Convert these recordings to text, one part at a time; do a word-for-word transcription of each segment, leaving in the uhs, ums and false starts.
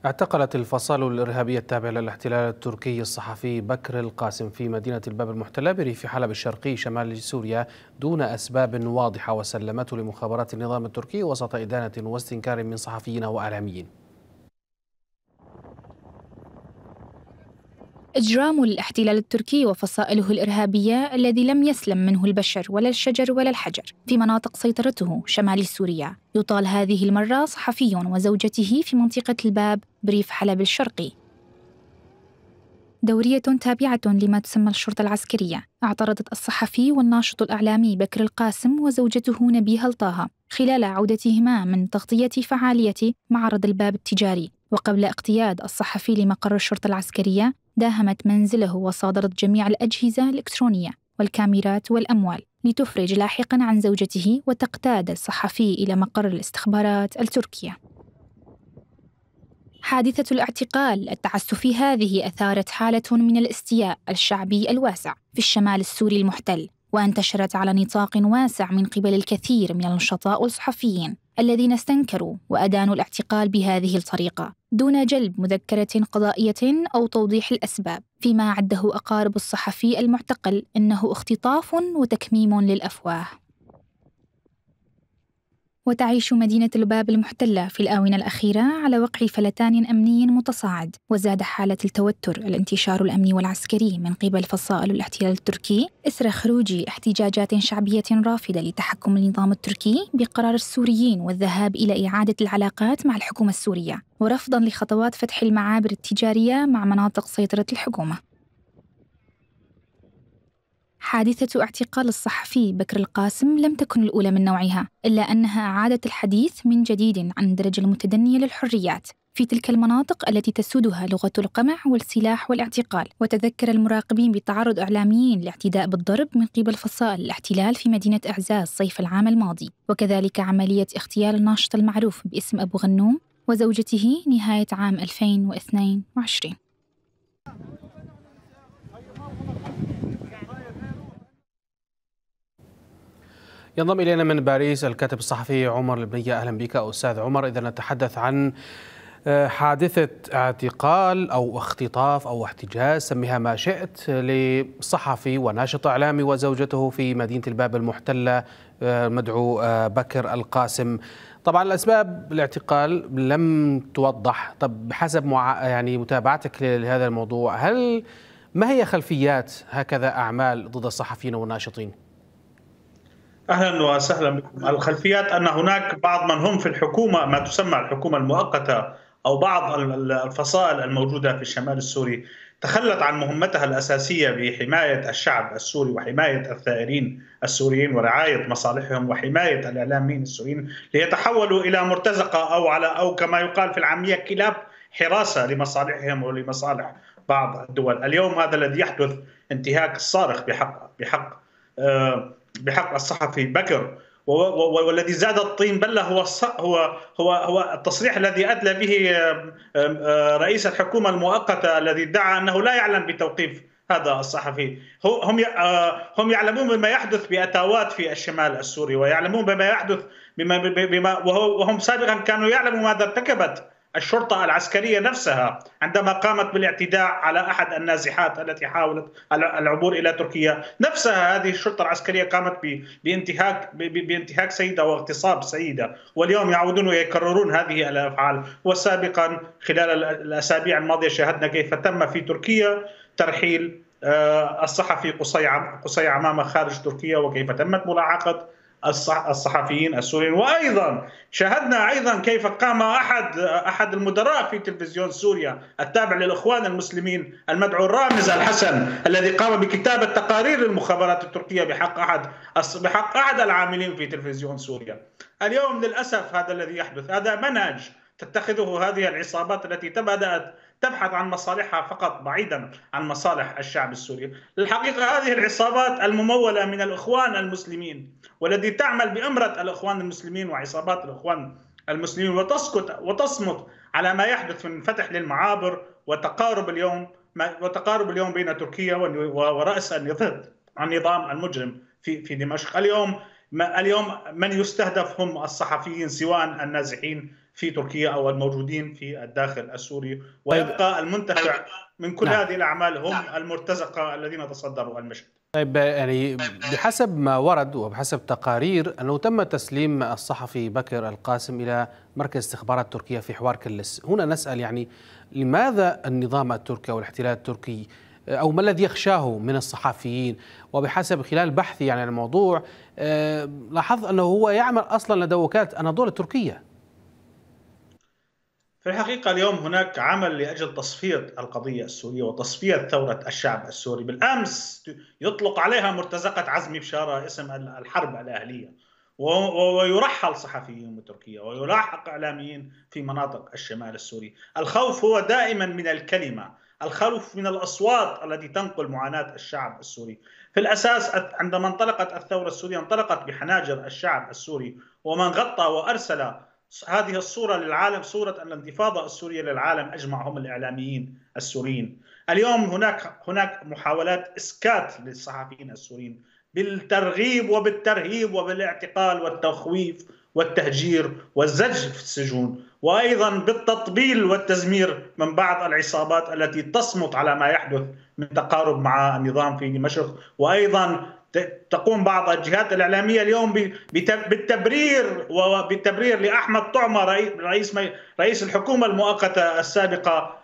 اعتقلت الفصائل الإرهابية التابعة للاحتلال التركي الصحفي بكر القاسم في مدينة الباب المحتلة بريف حلب الشرقي شمال سوريا دون أسباب واضحة، وسلمته لمخابرات النظام التركي وسط إدانة واستنكار من صحفيين وإعلاميين. إجرام الاحتلال التركي وفصائله الإرهابية الذي لم يسلم منه البشر ولا الشجر ولا الحجر في مناطق سيطرته شمال سوريا. يطال هذه المرة صحفي وزوجته في منطقة الباب بريف حلب الشرقي. دورية تابعة لما تسمى الشرطة العسكرية اعترضت الصحفي والناشط الإعلامي بكر القاسم وزوجته نبيهة الطه خلال عودتهما من تغطية فعالية معرض الباب التجاري. وقبل اقتياد الصحفي لمقر الشرطة العسكرية داهمت منزله وصادرت جميع الأجهزة الإلكترونية والكاميرات والأموال لتفرج لاحقاً عن زوجته وتقتاد الصحفي إلى مقر الاستخبارات التركية. حادثة الاعتقال التعسفي هذه أثارت حالة من الاستياء الشعبي الواسع في الشمال السوري المحتل، وانتشرت على نطاق واسع من قبل الكثير من النشطاء والصحفيين الذين استنكروا وأدانوا الاعتقال بهذه الطريقة دون جلب مذكرة قضائية أو توضيح الأسباب، فيما عده أقارب الصحفي المعتقل إنه اختطاف وتكميم للأفواه. وتعيش مدينة الباب المحتلة في الآونة الأخيرة على وقع فلتان أمني متصاعد، وزاد حالة التوتر الانتشار الأمني والعسكري من قبل فصائل الاحتلال التركي إثر خروج احتجاجات شعبية رافضة لتحكم النظام التركي بقرار السوريين والذهاب إلى إعادة العلاقات مع الحكومة السورية، ورفضاً لخطوات فتح المعابر التجارية مع مناطق سيطرة الحكومة. حادثة اعتقال الصحفي بكر القاسم لم تكن الأولى من نوعها، إلا أنها أعادت الحديث من جديد عن الدرجة المتدنية للحريات في تلك المناطق التي تسودها لغة القمع والسلاح والاعتقال. وتذكر المراقبين بتعرض إعلاميين لاعتداء بالضرب من قبل فصائل الاحتلال في مدينة إعزاز صيف العام الماضي، وكذلك عملية اغتيال الناشط المعروف باسم أبو غنوم وزوجته نهاية عام ألفين واثنين وعشرين. ينضم إلينا من باريس الكاتب الصحفي عمر البنية. أهلا بك أستاذ عمر. إذا نتحدث عن حادثة اعتقال أو اختطاف أو احتجاز، سميها ما شئت، لصحفي وناشط إعلامي وزوجته في مدينة الباب المحتلة مدعو بكر القاسم. طبعا الأسباب الاعتقال لم توضح. طب بحسب مع يعني متابعتك لهذا الموضوع، هل ما هي خلفيات هكذا أعمال ضد الصحفيين والناشطين؟ أهلا وسهلا بكم. الخلفيات أن هناك بعض من هم في الحكومة، ما تسمى الحكومة المؤقتة، أو بعض الفصائل الموجودة في الشمال السوري تخلت عن مهمتها الأساسية بحماية الشعب السوري وحماية الثائرين السوريين ورعاية مصالحهم وحماية الإعلاميين السوريين، ليتحولوا إلى مرتزقة أو على أو كما يقال في العامية كلاب حراسة لمصالحهم ولمصالح بعض الدول. اليوم هذا الذي يحدث انتهاك صارخ بحق بحق آه بحق الصحفي بكر، والذي زاد الطين بلة هو هو هو هو التصريح الذي أدلى به رئيس الحكومة المؤقتة الذي ادعى أنه لا يعلم بتوقيف هذا الصحفي. هم هم يعلمون بما يحدث بأتاوات في الشمال السوري، ويعلمون بما يحدث بما بما وهم سابقا كانوا يعلموا ماذا ارتكبت الشرطة العسكرية نفسها عندما قامت بالاعتداء على أحد النازحات التي حاولت العبور إلى تركيا. نفسها هذه الشرطة العسكرية قامت بانتهاك بانتهاك سيدة واغتصاب سيدة، واليوم يعودون ويكررون هذه الأفعال. وسابقا خلال الأسابيع الماضية شاهدنا كيف تم في تركيا ترحيل الصحفي قصي عمامة خارج تركيا، وكيف تمت ملاحقة الصحفيين السوريين. وايضا شاهدنا ايضا كيف قام احد احد المدراء في تلفزيون سوريا التابع للاخوان المسلمين المدعو رامز الحسن، الذي قام بكتابه تقارير المخابرات التركيه بحق احد بحق احد العاملين في تلفزيون سوريا. اليوم للاسف هذا الذي يحدث، هذا منهج تتخذه هذه العصابات التي بدأت تبحث عن مصالحها فقط بعيدا عن مصالح الشعب السوري. للحقيقة هذه العصابات الممولة من الإخوان المسلمين، والتي تعمل بأمرة الإخوان المسلمين وعصابات الإخوان المسلمين، وتسكت وتصمت على ما يحدث من فتح للمعابر وتقارب اليوم وتقارب اليوم بين تركيا ورأس النظام المجرم في في دمشق. اليوم اليوم من يستهدف هم الصحفيين، سواء النازحين في تركيا أو الموجودين في الداخل السوري، ويبقى المنتفع من كل هذه الأعمال هم المرتزقة الذين تصدروا المشهد. طيب يعني بحسب ما ورد وبحسب تقارير أنه تم تسليم الصحفي بكر القاسم إلى مركز استخبارات تركيا في حوار كلس. هنا نسأل يعني لماذا النظام التركي أو الاحتلال التركي أو ما الذي يخشاه من الصحفيين؟ وبحسب خلال بحثي يعني عن الموضوع لاحظت أنه هو يعمل أصلا لدى وكالة أناضول التركية. في الحقيقة اليوم هناك عمل لأجل تصفية القضية السورية وتصفية ثورة الشعب السوري. بالأمس يطلق عليها مرتزقة عزمي بشارة اسم الحرب الأهلية، ويرحل صحفيين من تركيا ويلاحق إعلاميين في مناطق الشمال السوري. الخوف هو دائما من الكلمة، الخوف من الأصوات التي تنقل معاناة الشعب السوري. في الأساس عندما انطلقت الثورة السورية انطلقت بحناجر الشعب السوري، ومن غطى وأرسل هذه الصورة للعالم، صورة الانتفاضة السورية للعالم أجمع هم الإعلاميين السوريين. اليوم هناك هناك محاولات إسكات للصحفيين السوريين بالترغيب وبالترهيب وبالاعتقال والتخويف والتهجير والزج في السجون، وأيضا بالتطبيل والتزمير من بعض العصابات التي تصمت على ما يحدث من تقارب مع النظام في دمشق. وأيضا تقوم بعض الجهات الإعلامية اليوم بالتبرير وبالتبرير لأحمد طعمة رئيس رئيس الحكومة المؤقتة السابقة،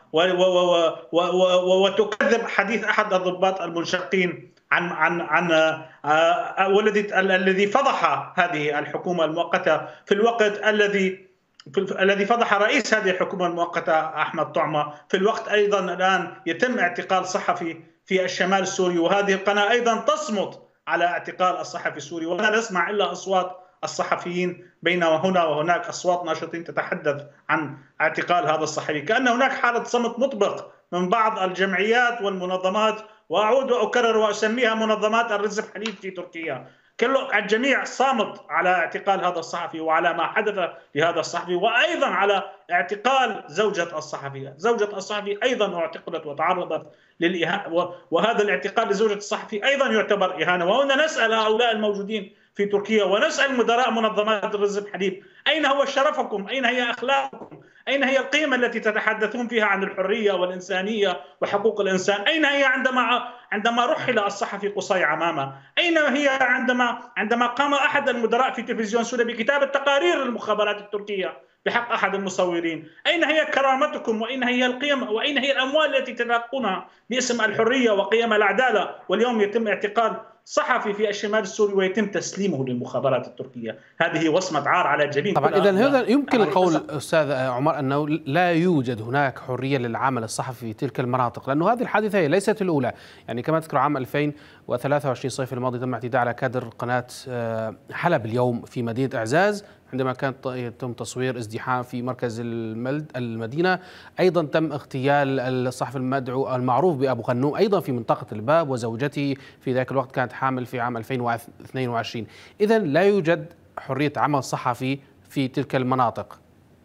وتكذب حديث أحد الضباط المنشقين عن عن عن والذي الذي فضح هذه الحكومة المؤقتة في الوقت الذي الذي فضح رئيس هذه الحكومة المؤقتة أحمد طعمة في الوقت أيضا الآن يتم اعتقال صحفي في الشمال السوري، وهذه القناة أيضا تصمت على اعتقال الصحفي السوري، ولا نسمع إلا أصوات الصحفيين بينما هنا وهناك أصوات ناشطين تتحدث عن اعتقال هذا الصحفي. كأن هناك حالة صمت مطبق من بعض الجمعيات والمنظمات، وأعود وأكرر وأسميها منظمات الرزق حليب في تركيا. كل الجميع صامت على اعتقال هذا الصحفي وعلى ما حدث لهذا الصحفي، وأيضا على اعتقال زوجة الصحفي. زوجة الصحفي أيضا اعتقلت وتعرضت للإهانة، وهذا الاعتقال لزوجة الصحفي أيضا يعتبر إهانة. وهنا نسأل هؤلاء الموجودين في تركيا ونسأل مدراء منظمات الرزق حليب: أين هو شرفكم؟ أين هي أخلاقكم؟ أين هي القيمة التي تتحدثون فيها عن الحرية والإنسانية وحقوق الإنسان؟ أين هي عندما عندما رحل الصحفي قصي عمامة؟ أين هي عندما عندما قام أحد المدراء في تلفزيون سوريا بكتابة تقارير المخابرات التركية بحق أحد المصورين؟ أين هي كرامتكم؟ وأين هي القيم؟ وأين هي الأموال التي تتلقونها باسم الحرية وقيم العدالة؟ واليوم يتم اعتقال صحفي في الشمال السوري ويتم تسليمه للمخابرات التركية. هذه وصمة عار على جبين. طبعا إذا هذا يمكن القول أستاذ عمر أنه لا يوجد هناك حرية للعمل الصحفي في تلك المناطق، لأنه هذه الحادثة هي ليست الأولى. يعني كما تذكر عام ألفين وثلاثة وعشرين الصيف الماضي تم اعتداء على كادر قناة حلب اليوم في مدينة إعزاز عندما كان يتم تصوير ازدحام في مركز المدينة. أيضا تم اغتيال الصحفي المدعو المعروف بأبو غنوم أيضا في منطقة الباب، وزوجته في ذاك الوقت كانت حامل في عام ألفين واثنين وعشرين. إذا لا يوجد حرية عمل صحفي في تلك المناطق.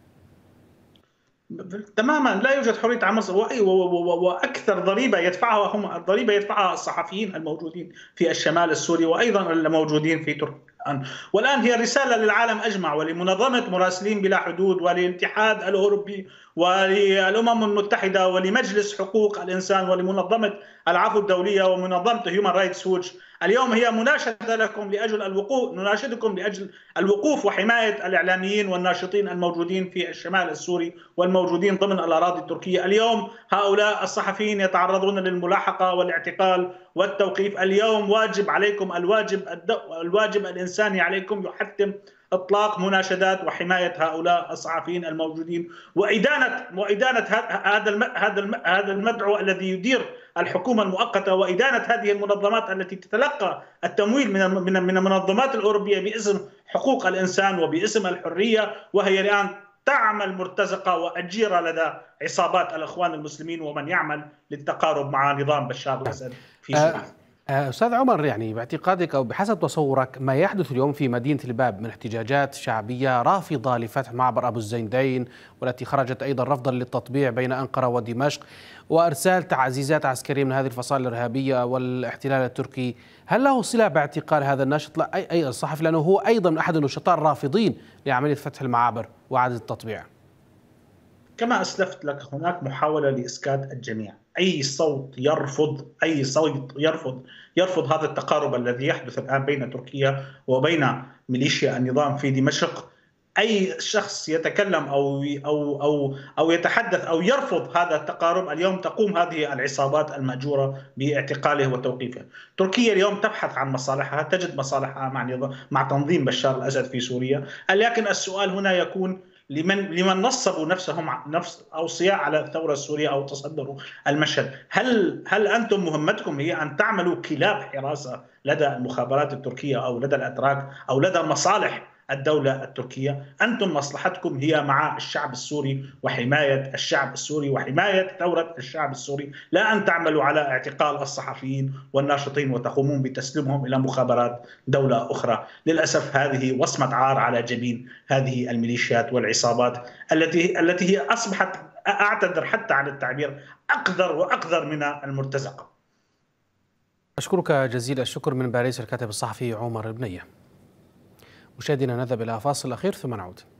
تماما لا يوجد حرية عمل، وأكثر ضريبة يدفعها هم الضريبة يدفعها الصحفيين الموجودين في الشمال السوري وأيضا الموجودين في تركيا. والآن هي رسالة للعالم أجمع ولمنظمة مراسلين بلا حدود وللاتحاد الأوروبي وللأمم المتحدة ولمجلس حقوق الإنسان ولمنظمة العفو الدولية ومنظمة هيومان رايتس ووتش. اليوم هي مناشدة لكم لأجل الوقوف، نناشدكم لأجل الوقوف وحماية الإعلاميين والناشطين الموجودين في الشمال السوري والموجودين ضمن الأراضي التركية. اليوم هؤلاء الصحفيين يتعرضون للملاحقة والاعتقال والتوقيف. اليوم واجب عليكم، الواجب الواجب الإنساني عليكم يحتم إطلاق مناشدات وحماية هؤلاء الصحفيين الموجودين وإدانة وإدانة هذا هذا هذا المدعو الذي يدير الحكومة المؤقتة، وإدانة هذه المنظمات التي تتلقى التمويل من من من المنظمات الأوروبية باسم حقوق الإنسان وباسم الحرية، وهي الآن تعمل مرتزقة وأجيرة لدى عصابات الإخوان المسلمين ومن يعمل للتقارب مع نظام بشار الأسد في سوريا. أستاذ عمر، يعني باعتقادك أو بحسب تصورك ما يحدث اليوم في مدينة الباب من احتجاجات شعبية رافضة لفتح معبر أبو الزيندين، والتي خرجت أيضا رفضا للتطبيع بين أنقرة ودمشق، وإرسال تعزيزات عسكرية من هذه الفصائل الإرهابية والاحتلال التركي، هل له صلة باعتقال هذا الناشط لا أي أي الصحفي، لأنه هو أيضا أحد النشطاء الرافضين لعملية فتح المعابر وإعادة التطبيع؟ كما أسلفت لك هناك محاولة لإسكات الجميع. أي صوت يرفض أي صوت يرفض يرفض هذا التقارب الذي يحدث الآن بين تركيا وبين ميليشيا النظام في دمشق. أي شخص يتكلم أو أو أو أو يتحدث أو يرفض هذا التقارب، اليوم تقوم هذه العصابات المأجورة باعتقاله وتوقيفه. تركيا اليوم تبحث عن مصالحها، تجد مصالحها مع مع تنظيم بشار الأسد في سوريا، لكن السؤال هنا يكون لمن لمن نصبوا نفسهم نفس اوصياء على الثوره السوريه او تصدروا المشهد. هل هل انتم مهمتكم هي ان تعملوا كلاب حراسه لدى المخابرات التركيه او لدى الاتراك او لدى مصالح الدولة التركية؟ أنتم مصلحتكم هي مع الشعب السوري وحماية الشعب السوري وحماية ثورة الشعب السوري، لا أن تعملوا على اعتقال الصحفيين والناشطين وتقومون بتسليمهم إلى مخابرات دولة أخرى. للأسف هذه وصمة عار على جبين هذه الميليشيات والعصابات التي التي هي أصبحت، أعتذر حتى عن التعبير، أقذر وأقذر من المرتزقة. أشكرك جزيل الشكر من باريس الكاتب الصحفي عمر البنية. مشاهدينا نذهب إلى فاصل أخير ثم نعود.